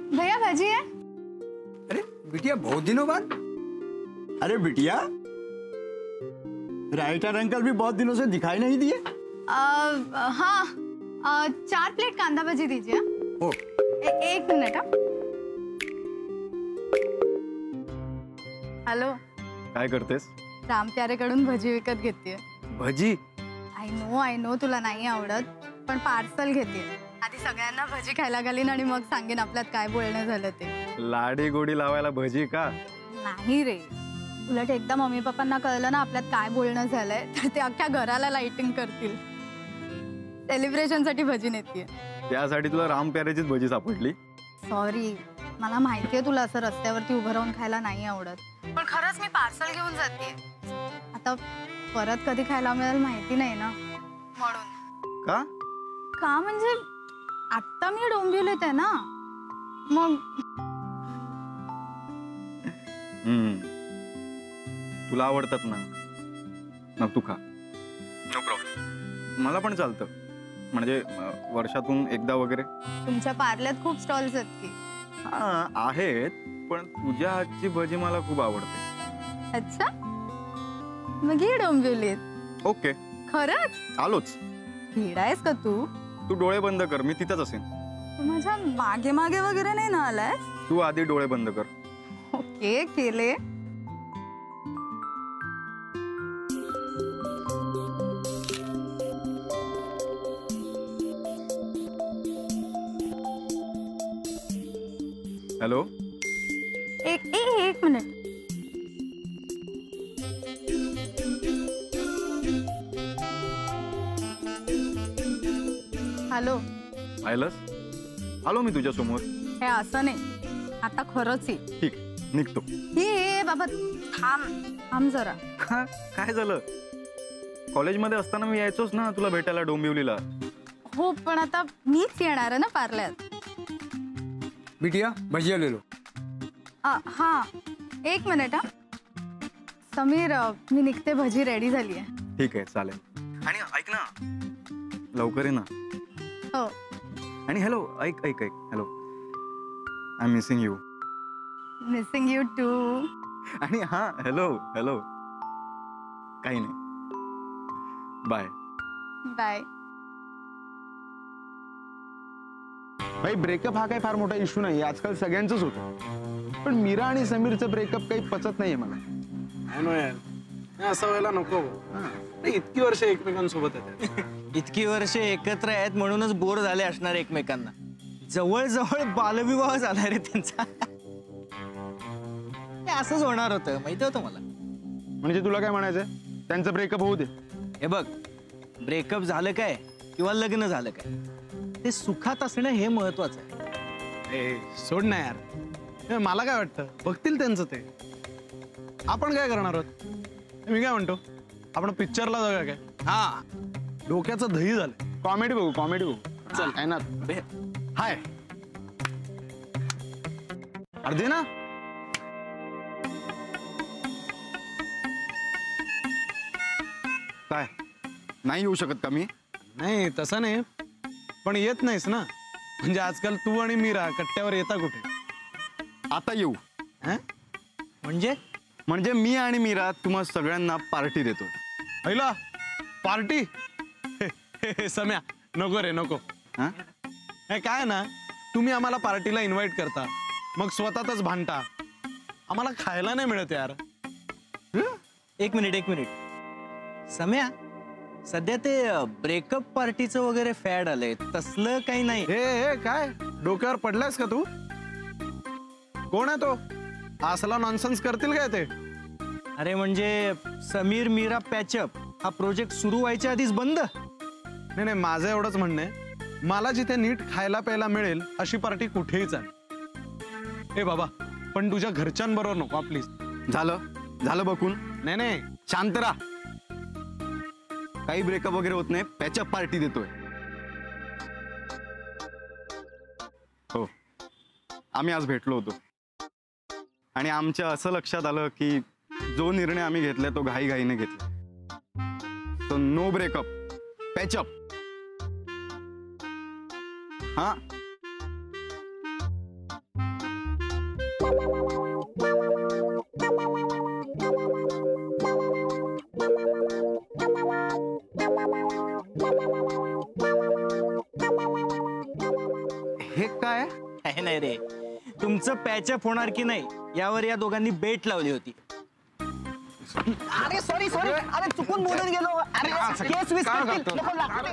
भैया भजी है। अरे बिटिया बहुत दिनों बाद। अरे बिटिया, राइटर अंकल भी बहुत दिनों से दिखाई नहीं दिए। हाँ 4 प्लेट कांदा भजी दीजिए। ओ एक मिनिट। हॅलो, काय करतेस? रामप्यारेकडून भजी विकत घेतेय। भजी? आय नो तुला नाही आवडत, पण पार्सल घेतेय। आधी सगळ्यांना भजी खायला घालीन आणि मग सांगेन आपल्यात काय बोलणं झालं ते। लाडी गोडी लावायला भजी का? नाही रे, उलट एकदा मम्मी पप्पांना कळलं ना आपल्यात काय बोलणं झालंय तर ते अख्ख्या घराला लाइटिंग करतील। सेलिब्रेशनसाठी भजी नेतीये। त्यासाठी तुला रामप्यारेचीच भजी सापडली? सॉरी, मला माहितीये तुला असं रस्त्यावरती उभं राहून खायला नाही आवडत, पण खरंच मी पार्सल घेऊन जाते। आता परत कधी खायला मिळेल माहिती नाही ना, म्हणून। का? का म्हणजे आता मी डोंबिवलीत आहे ना, मग। तुला आवडतात ना, मग तू खा, नो प्रॉब्लेम। मला पण चालतं, म्हणजे वर्षातून एकदा वगैरे। तुमच्या पार्ल्यात खूप स्टॉल्स आहेत की? हाँ आहेत, पण तुझ्या हातची भजी मला खूप आवडते। अच्छा, मग ये डोंबिवलीत। ओके, खरंच? आलोच। भिडायस का तू? तू डोळे बंद कर, मी तिथंच असेन। तू माझ्या मागे मागे वगैरे नाही ना आलाय? तू आधी डोळे बंद कर। ओके, केले। हेलो, एक मिनिट। हॅलो, पाहिलंस? आलो मी तुझ्या समोर। हे असं नाही, आता खरंच आहे। ठीक, निघतो। हे बाबा थांब जरा। काय झालं? कॉलेजमध्ये असताना मी यायचोच ना तुला भेटायला डोंबिवलीला। हो, पण आता मीच येणार आहे ना पार्ल्यात। बिटिया भजिया ले लो। हाँ, एक मिनिट। हा समीर, मी निघते, भजी रेडी झाली आहे। ठीक आहे, चालेल। आणि ऐक ना, लवकर ये ना। हो। आणि हॅलो, ऐक ऐक ऐक, hello, I am missing you. Missing you too. आणि हा, हॅलो हॅलो, काही नाही, बाय बाय। भाई ब्रेकअप हा काही फार मोठा इश्यू नाही, आजकाल सगळ्यांचंच होतं, पण मीरा आणि समीरचं ब्रेकअप काही पचत नाहीये मला। नो यार, असं व्हायला नको। इतकी वर्ष एकमेकांसोबत आहेत। इतकी वर्ष एकत्र आहेत म्हणूनच बोर झाले असणार एकमेकांना। जवळ जवळ बालविवाह झाला रे त्यांचा। असंच होणार होतं, माहिती होतं मला। म्हणजे तुला काय म्हणायचंय, त्यांचं ब्रेकअप होऊ दे। हे बघ, ब्रेकअप झालं काय किंवा लग्न झालं काय, ते सुखात असणं हे महत्वाचं आहे। सोड ना यार, मला काय वाटतं, बघतील त्यांचं ते, आपण काय करणार आहोत? मी काय म्हणतो, आपण पिक्चरला जाऊया काय? हा, डोक्याचं दही झालं। कॉमेडी बघू, कॉमेडी बघू। चल, आहे ना? हाय, अर्धे ना। काय नाही येऊ शकत का मी? नाही तसं नाही, पण येत नाहीस ना, म्हणजे आजकाल तू आणि मीरा कट्ट्यावर येता कुठे? आता येऊ। म्हणजे मी आणि मीरा तुम्हा सगळ्यांना पार्टी देतो। पहिला पार्टी? सम्या, नको रे नको। हे काय ना, तुम्ही आम्हाला पार्टीला इन्व्हाइट करता, मग स्वतःच भांडता, आम्हाला खायला नाही मिळत यार। एक मिनिट, सम्या, सध्या ते ब्रेकअप पार्टीचं वगैरे फॅड आलंय, तसलं काही नाही। हे काय डोक्यावर पडलायस का तू? कोण आहे तो? असला नॉनसेन्स करतील काय ते? अरे म्हणजे समीर मीरा पॅचअप हा प्रोजेक्ट सुरू व्हायच्या आधीच बंद? नाही, माझं एवढंच म्हणणं आहे, मला जिथे नीट खायला प्यायला मिळेल अशी पार्टी कुठेही चालेल। ए बाबा, पण तुझ्या घरच्यांबरोबर नको प्लीज। झालं बघून? नाही, शांत राहा। काही ब्रेकअप वगैरे होत नाही, पॅचअप पार्टी देतोय। हो, आम्ही आज भेटलो होतो आणि आमच्या असं लक्षात आलं की जो निर्णय आम्ही घेतलाय तो घाईघाईने घेतला। तो नो ब्रेकअप, पॅचअप। हा, हे काय? काय नाही रे, तुमचं पॅचअप होणार की नाही यावर या दोघांनी बेट लावली होती. अरे सॉरी अरे चुकून बोलून गेलो. अरे केस विस्कटतील. नको लागते.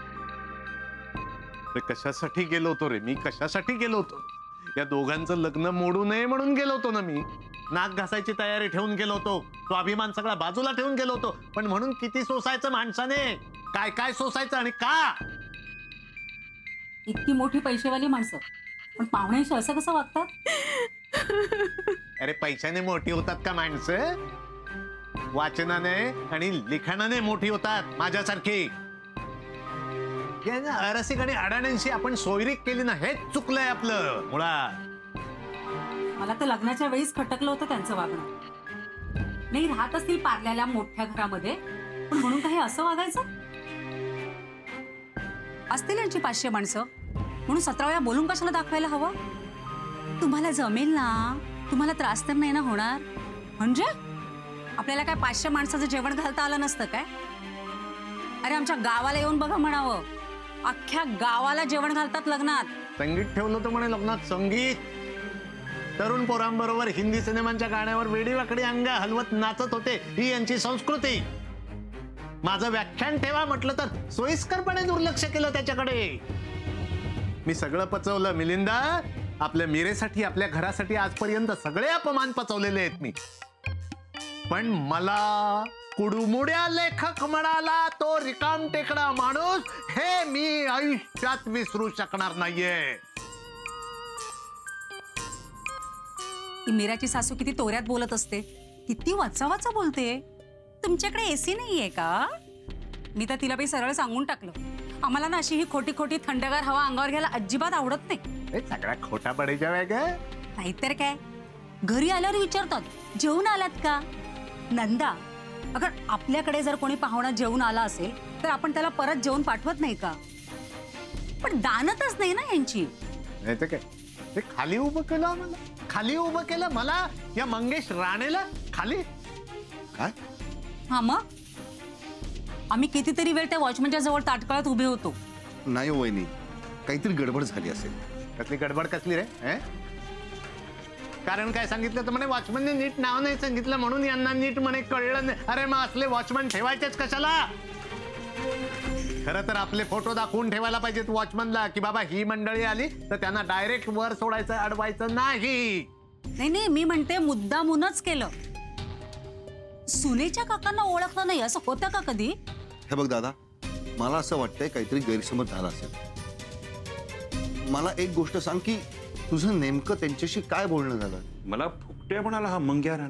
कशासाठी गेलो होतो रे मी? कशासाठी गेलो होतो? या दोघांचं लग्न मोडू नये म्हणून गेलो होतो ना मी. नाक घासायची तयारी ठेवून गेलो होतो. स्वाभिमान सगळा बाजूला ठेवून गेलो होतो. पण म्हणून किती सोसायचं माणसाने? काय काय सोसायचं आणि का? इतकी मोठी पैसेवाली माणसं पण पाहुण्याशी असं कसं वागतात? अरे पैशाने मोठी होतात का माणसं? वाचनाने आणि लिखाणाने मोठी होतात माझ्यासारखी. अरसिक आणि अडाण्यांशी आपण सोयरीक केली ना, हेच चुकलंय आपलं मुळात. मला तर लग्नाच्या वेळीच खटकलं होतं त्यांचं वागणं. नाही राहत असतील पारल्याला मोठ्या घरामध्ये, पण म्हणून काही असं वागायचं? असतील यांची 500 माणसं म्हणून 17 वेळा बोलून कशाला दाखवायला हवं? तुम्हाला जमेल ना, तुम्हाला त्रास तर नाही ना होणार? म्हणजे आपल्याला काय 500 माणसाचं जेवण घालता आलं नसतं काय? अरे आमच्या गावाला येऊन बघा म्हणावं, अख्ख्या गावाला जेवण घालतात लग्नात. संगीत ठेवलं होतं म्हणे लग्नात. संगीत तरुण पोरांबरोबर हिंदी सिनेमांच्या गाण्यावर वेडीवाकडी अंग हलवत नाचत होते. ही यांची संस्कृती. माझं व्याख्यान ठेवा म्हटलं तर सोयीस्करपणे दुर्लक्ष केलं त्याच्याकडे. मी सगळं पचवलं मिलिंदा. आपल्या मीरेसाठी, आपल्या घरासाठी आजपर्यंत सगळे अपमान पचवलेले आहेत मी. पण मला कुडमुड्या लेखक म्हणाला तो रिकाम टेकडा माणूस, हे मी आयुष्यात विसरू शकणार नाहीये. मीराची सासू किती तोऱ्यात बोलत असते, किती वाचा वाचा बोलते. तुमच्याकडे एसी नाहीये का? मी तर तिला बाई सरळ सांगून टाकलं, आम्हाला ना अशी ही खोटी खोटी थंडगार हवा अंगावर घ्यायला अजिबात आवडत नाही. सगळ्या खोटा पडायच्या वेगळ्या. नाहीतर काय, घरी आल्यावर विचारतात जेवून आलात का? नंदा, अगर आपल्याकडे जर कोणी पाहुणा जेवून आला असेल तर आपण त्याला परत जेवून पाठवत नाही का? पण दानतच नाही ना यांची. नाही तर काय, ते खाली उभं केलं आम्हाला. खाली उभं केलं मला, या मंगेश राणेला खाली. काय? हा मग आम्ही कितीतरी वेळ त्या वॉचमनच्या जवळ ताटकळत उभे होतो. नाही वहिनी, काहीतरी गडबड झाली असेल. कसली गडबड कसली रे? कारण काय सांगितलं तर म्हणे वॉचमनने नीट नाव नाही सांगितलं म्हणून यांना नीट म्हणे कळलं नाही. अरे मग असले वॉचमन ठेवायचेच कशाला? खरं तर आपले फोटो दाखवून ठेवायला पाहिजेत वॉचमनला, की बाबा ही मंडळी आली तर त्यांना डायरेक्ट वर सोडायचं, अडवायचं नाही. नाही, मी म्हणते मुद्दामूनच केलं. सुनेच्या काकांना ओळखलं नाही असं होतं का कधी? हे बघ दादा, मला असं वाटतंय काहीतरी गैरसमज झाला असेल. मला एक गोष्ट सांग की तुझं नेमकं त्यांच्याशी काय बोलणं झालं? मला फुकट्या म्हणाला हा मंग्या राणे.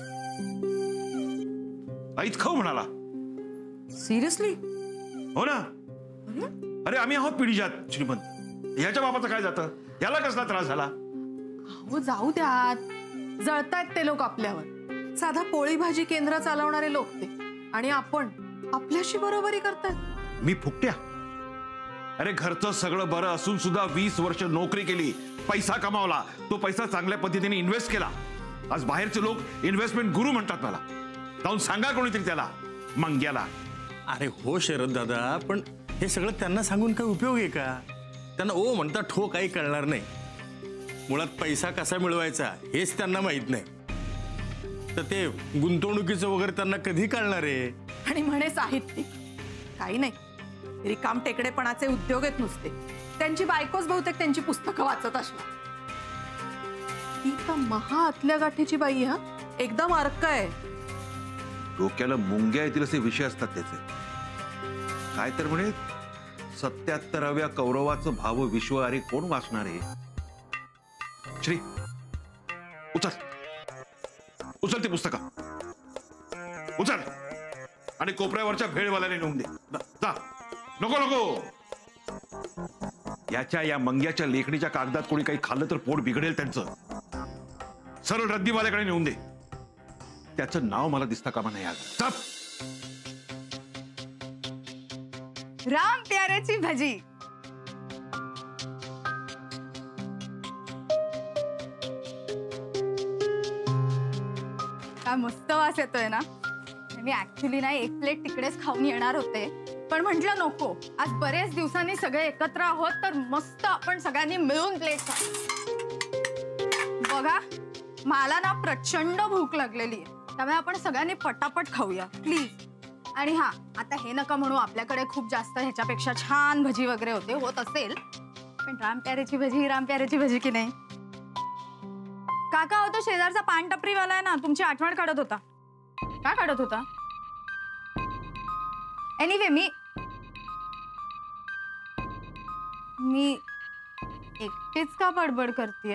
आईच खाऊ म्हणाला. सिरियसली? हो ना. अरे आम्ही आहोत पिढीजात श्रीमंत, ह्याच्या बापाचं काय जातं? याला कसला त्रास झाला? हो जाऊ द्यात, जळतायत ते लोक आपल्यावर. साधा पोळी भाजी केंद्र चालवणारे लोक ते, आणि आपण आपल्याशी बरोबरी करतात. मी फुकट्या? अरे घरचं सगळं बरं असून सुद्धा 20 वर्ष नोकरी केली, पैसा कमावला, तो पैसा चांगल्या पद्धतीने इन्व्हेस्ट केला. आज बाहेरचे लोक इन्व्हेस्टमेंट गुरु म्हणतात मला. जाऊन सांगा कोणीतरी त्याला मंग्याला. अरे हो शरद दादा, पण हे सगळं त्यांना सांगून काही उपयोग आहे का? त्यांना ओ म्हणता ठो काही कळणार नाही. मुळात पैसा कसा मिळवायचा हेच त्यांना माहित नाही, तर ते गुंतवणुकीचं वगैरे त्यांना कधी कळणार आहे? आणि म्हणे साहित्यिक, काही नाही, रिकाम टेकडेपणाचे उद्योग आहेत नुसते. त्यांची बायकोच बहुतेक त्यांची पुस्तकं वाचत असणार. ती का महा आतल्या गाठीची बाई. हा एकदम अर्क आहे. डोक्याला मुंग्या येतील असे विषय असतात त्याचे. काय तर म्हणे 77व्या कौरवाचं भाव विश्व, अरे कोण वाचणार आहे? श्री उचल, उचल ती पुस्तका, उचल आणि कोपऱ्यावरच्या भेळवाल्याने नेऊन दे. जा. नको नको, याच्या या मंग्याच्या लेखणीच्या कागदात कोणी काही खाल्लं तर पोट बिघडेल त्यांचं. सरळ रद्दीवाल्याकडे नेऊन दे. त्याचं नाव मला दिसता कामा नाही आलं. राम प्याऱ्याची भजी. काय मस्त वास येतोय ना. मी ऍक्च्युली ना 1 प्लेट तिकडेच खाऊन येणार होते, पण म्हटलं नको, आज बरेच दिवसांनी सगळे एकत्र आहोत तर मस्त आपण सगळ्यांनी मिळून प्लेट खाऊ. बघा मला ना प्रचंड भूक लागलेली आहे, त्यामुळे आपण सगळ्यांनी पटापट खाऊया प्लीज. आणि हा, आता हे नका म्हणू आपल्याकडे खूप जास्त ह्याच्यापेक्षा छान भजी वगैरे होत असेल, पण रामप्यारेची भजी की नाही. काका होतो शेजारचा पान टपरीवाला आहे ना, तुमची आठवण काढत होता. काय काढत होता? एनिवे मी एकटीच का बडबड करतेय?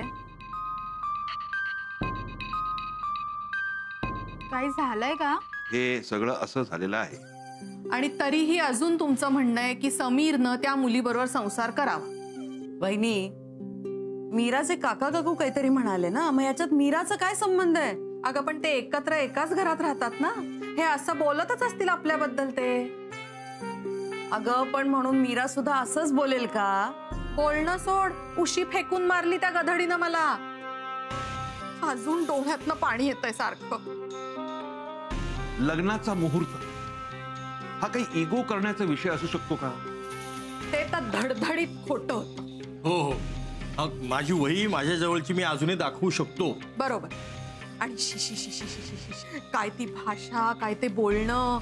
काही झालंय का? हे सगळं असं झालेलं आहे. आणि तरीही अजून तुमचं म्हणणं आहे की समीरनं त्या मुलीबरोबर संसार करावा. वहिनी, मीराचे काका काकू काहीतरी म्हणाले ना, मग याच्यात मीराचा काय संबंध आहे? अगं पण ते एकत्र एकाच घरात राहतात ना, हे असं बोलतच असतील आपल्याबद्दल ते. अगं पण म्हणून मीरा सुद्धा असंच बोलेल का? बोलणं सोड, उशी फेकून मारली त्या गधडीनं मला. अजून डोळ्यातनं पाणी येतंय सारखं. लग्नाचा मुहूर्त हा काही इगो करण्याचा विषय असू शकतो का? ते तर धडधडीत खोटं होतं. हो हो, माझी वही माझ्या जवळची मी अजूनही दाखवू शकतो. बरोबर. आणि शी शी शी शी शी शी, काय ती भाषा, काय ते बोलणं.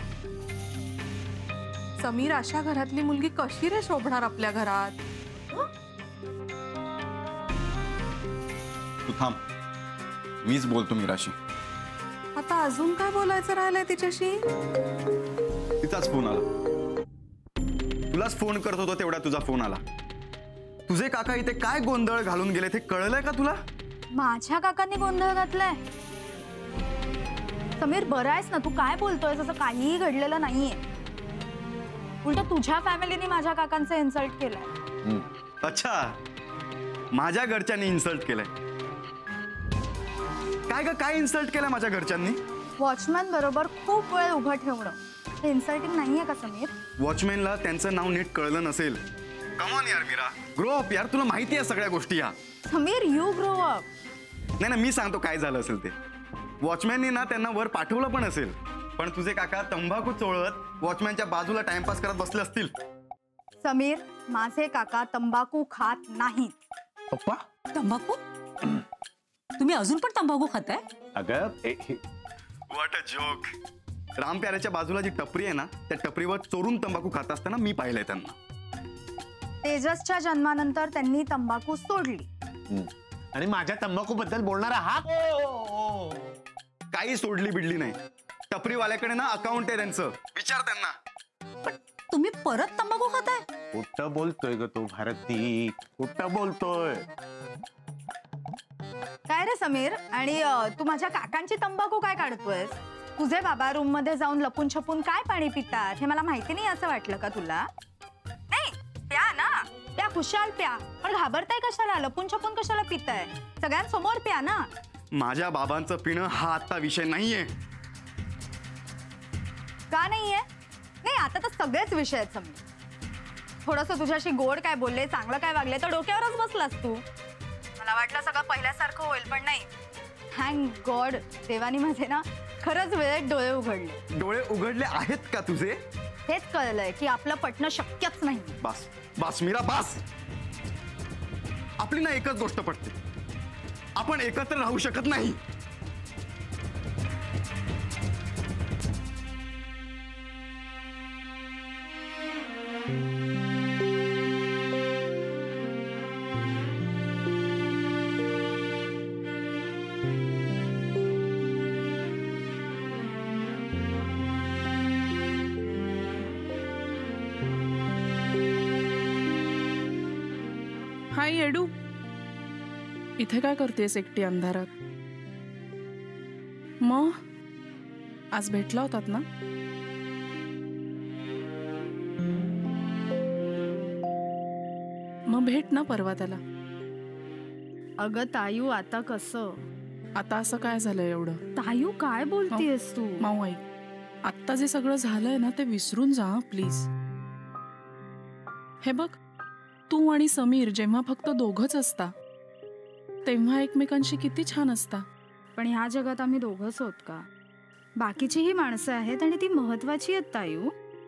समीर अशा घरातली मुलगी कशी रे शोभणार आपल्या घरात? तू थांब, मीच बोलतो मीराशी. आता अजून काय बोलायचं राहिलंय तिच्याशी? तिचाच फोन आला. तुलाच फोन करत होतो तेवढा तुझा फोन आला. तुझे काका इथे काय गोंधळ घालून गेले ते कळलंय का तुला? माझ्या काकांनी गोंधळ घातलाय? समीर बरं आहेस ना? तू काय बोलतोय? असं काहीही घडलेलं नाहीये. उलट तुझ्या फॅमिलीने माझ्या काकांचं इन्सल्ट केलंय. अच्छा, माझ्या घरच्यांनी इन्सल्ट केलंय? काय ग, काय इन्सल्ट केलंय माझ्या घरच्यांनी? वॉचमॅन बरोबर खूप वेळ उभं ठेवणं हे इन्सल्टिंग नाहीये का समीर? वॉचमॅनला त्यांचं नाव नीट कळलं नसेल. कम ऑन यार मीरा, ग्रो अप यार, तुला माहिती आहे सगळ्या गोष्टी. या समीर, यू ग्रो अप. नाही ना, मी सांगतो काय झालं असेल ते. वॉचमॅननी ना त्यांना वर पाठवलं पण असेल, पण तुझे काका तंबाखू चोळत वॉचमॅनच्या बाजूला टाइमपास करत बसले असतील. समीर, माझे काका तंबाखू खात नाहीत. पप्पा, तंबाखू? तुम्ही अजून पण तंबाखू खाताय? अगं व्हॉट अ जोक. रामप्याऱ्याच्या बाजूला जी टपरी आहे ना, त्या टपरीवर चोरून तंबाखू खात असताना मी पाहिलंय त्यांना. तेजसच्या जन्मानंतर त्यांनी तंबाखू सोडली. आणि माझ्या तंबाखू बद्दल बोलणारा हा काही सोडली बिडली नाही. टपरीवाल्याकडे ना अकाउंट आहे त्यांचं, विचार त्यांना. पण तुम्ही परत तंबाखू खाताय? कुठं बोलतोय ग तो भारती, कुठं बोलतोय? काय रे समीर, आणि तू माझ्या काकांची तंबाखू काय काढतोयस? तुझे बाबा रूम मध्ये जाऊन लपून छपून काय पाणी पितात हे मला माहिती नाही असं वाटलं का तुला? नाही, प्या ना, प्या, खुशाल प्या. पण घाबरताय कशाला? लपून छपून कशाला पिताय? सगळ्यांसमोर प्या ना. माझ्या बाबांचं पिणं हा आता विषय नाहीये. का नाहीये? नाही, आता तर सगळेच विषय आहेत समीर. थोडंसं तुझ्याशी गोड काय बोलले, चांगलं काय वागले तर डोक्यावरच बसलास तू. मला वाटलं सगळं पहिल्यासारखं होईल, पण नाही. थँक गॉड, देवानी माझे ना खरंच वेळेत डोळे उघडले. डोळे उघडले आहेत का तुझे? हेच कळलंय की आपलं पटणं शक्यच नाही. बस बस मीरा, बस. आपली ना एकच गोष्ट पटते, आपण एकत्र राहू शकत नाही. हाय येडू, इथे काय करतेस एकटी अंधारात? मग आज भेटला होतात ना? मग भेट ना परवा त्याला. अगं तायू, आता कसं? आता असं काय झालं एवढं? तायू काय बोलतेस तू? माऊ आई, आत्ता जे सगळं झालंय ना ते विसरून जा प्लीज. हे बघ, तू आणि समीर जेव्हा फक्त दोघंच असता तेव्हा एकमेकांशी किती छान असता. पण ह्या जगात आम्ही दोघंच होत का? बाकीचीही माणसं आहेत आणि ती महत्वाची आहेत तायू.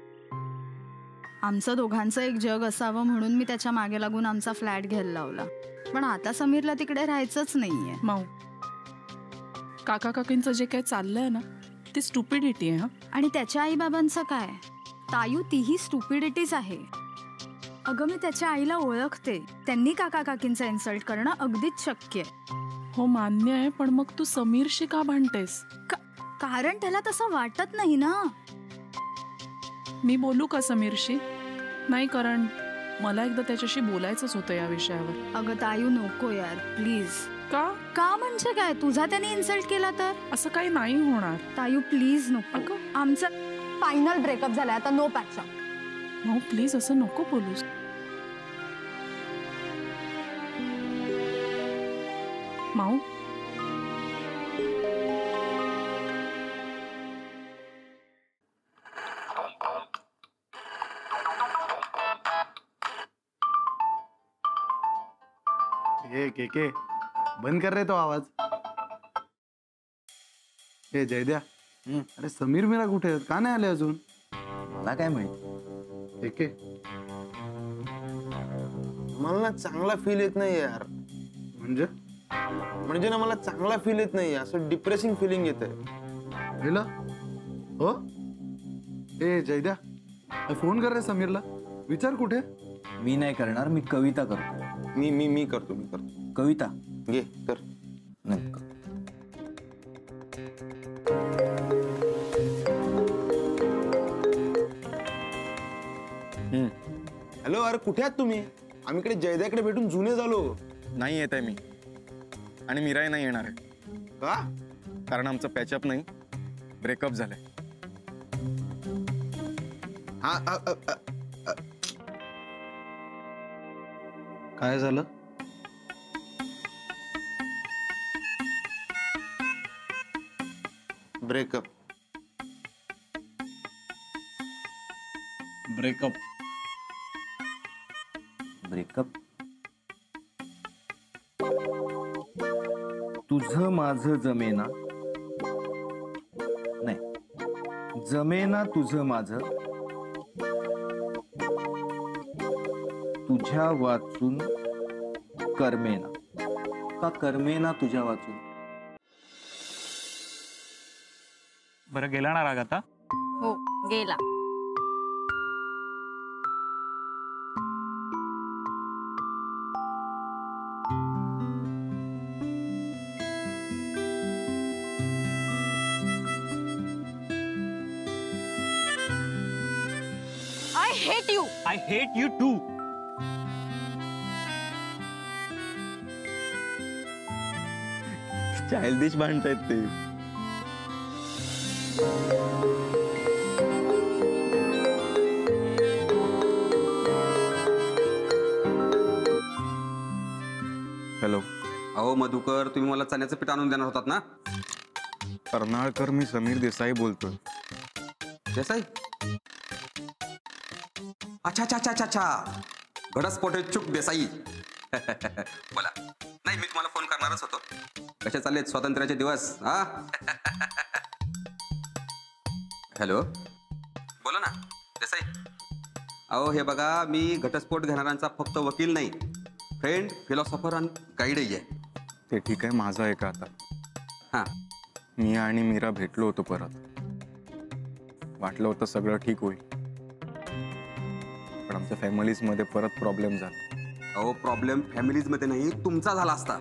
आमचं दोघांचं एक जग असावं म्हणून मी त्याच्या मागे लागून आमचा फ्लॅट घ्यायला लावला. पण आता समीरला तिकडे राहायचंच नाहीये. माऊ, काका काकींचं जे काही चाललंय ना ते स्टुपिडिटी आहे. आणि त्याच्या आईबाबांचं काय तायू, तीही स्टुपिडिटीच आहे. अगं मी त्याच्या आईला ओळखते. त्यांनी काका काकींचा इन्सल्ट करणं अगदीच शक्य आहे. हो मान्य आहे, पण मग तू समीरशी का भांडतेस? कारण त्याला तसं वाटत नाही ना. मी बोलू का समीरशी? नाही, कारण मला एकदा त्याच्याशी बोलायचंच होतं या विषयावर. अगं तायू नको यार प्लीज. का म्हणजे काय? तुझा त्याने इन्सल्ट केला तर? असं काही नाही होणार तायू प्लीज नको. आमचं फायनल ब्रेकअप झालाय आता, नो पॅचअप. माऊ प्लीज असं नको बोलूस. माऊ के बंद कर रे तो आवाज. हे जयद्या, अरे समीर मीरा कुठे आहेत? का नाही आले अजून? मला काय माहित. के मला ना चांगला फील येत नाही यार. म्हणजे ना मला चांगला फील येत नाही, असं डिप्रेसिंग फिलिंग येत आहे. हो ए जयद्या, फोन कर रे समीरला, विचार कुठे. मी नाही करणार, मी कविता करतो. मी करतो. कविता घे कर. नाही. हॅलो, अरे कुठे आहात तुम्ही? आम्ही इकडे जयद्याकडे भेटून जुने झालो. नाही येत आहे मी, आणि मीराही नाही येणार आहे. का? कारण आमचं पॅचअप नाही, ब्रेकअप झालंय. काय झालं? ब्रेकअप. तुझं माझं जमेना, नाही जमेना तुझं माझं, तुझ्या वाचून कर्मेना, का कर्मेना तुझ्या वाचून. बरं, गेला ना राग आता? हो गेला. I hate you too. Childish भांडतायत ते. हॅलो. अहो मधुकर, तुम्ही मला चण्याचं पीठ आणून देणार होतात ना? कर्नाळकर, मी समीर देसाई बोलतोय. देसाई? अच्छा, घटस्फोट चूक देसाई. बोला. नाही, मी तुम्हाला फोन करणारच होतो. कसे चाललेत स्वातंत्र्याचे दिवस? हा. हॅलो, बोला ना देसाई. अहो हे बघा, मी घटस्फोट घेणाऱ्यांचा फक्त वकील नाही, फ्रेंड, फिलॉसॉफर आणि गाईडही आहे. ते ठीक आहे, माझं आहे का आता? हां, मी आणि मीरा भेटलो होतो परत. वाटलं होतं सगळं ठीक होईल, पण आमच्या फॅमिलीजमध्ये परत प्रॉब्लेम झाला. अहो प्रॉब्लेम फॅमिलीजमध्ये नाही, तुमचा झाला असता.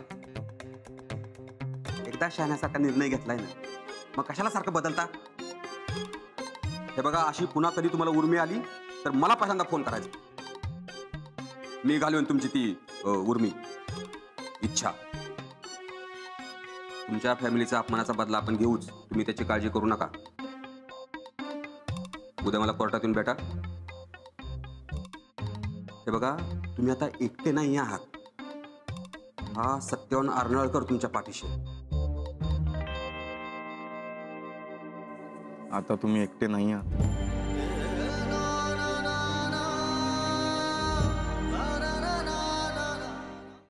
एकदा शहाण्यासारखा निर्णय घेतलाय ना, मग कशाला सारखं बदलता? हे बघा, अशी पुन्हा कधी तुम्हाला उर्मी आली तर मला पहिल्यांदा फोन करायचा. मी घालून तुमची ती उर्मी इच्छा. तुमच्या फॅमिलीचा अपमानाचा बदला आपण घेऊच, तुम्ही त्याची काळजी करू नका. उद्या मला कोर्टात येऊन भेटा. हे बघा, तुम्ही आता एकटे नाही आहात. हा सत्यवान अर्नाळकर तुमच्या पाठीशी. आता तुम्ही एकटे नाही आहात.